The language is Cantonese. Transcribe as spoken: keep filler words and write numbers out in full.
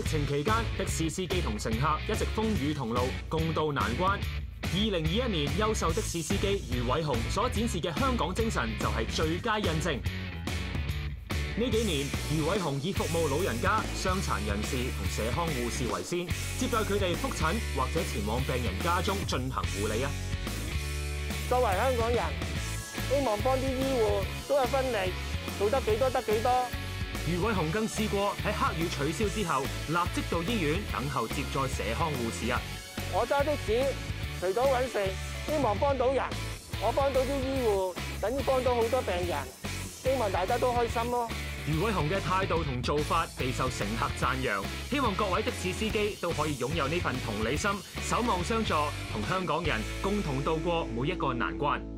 情期間，的士司機同乘客一直風雨同路，共渡難關。二零二一年，優秀的士司機余偉雄所展示嘅香港精神就係最佳印證。呢幾年，余偉雄以服務老人家、傷殘人士同社康護士為先，接載佢哋覆診或者前往病人家中進行護理啊！ 作為香港人，希望幫啲醫護都有分力，做得幾多得幾多。 余偉雄更試過喺黑雨取消之後，立即到醫院等候接載社康護士啊！ 我揸的士，除咗揾食，希望幫到人，我幫到啲醫護，等於幫到好多病人，希望大家都開心咯。 余偉雄嘅態度同做法備受乘客讚揚，希望各位的士司機都可以擁有呢份同理心，守望相助，同香港人共同渡過每一個難關。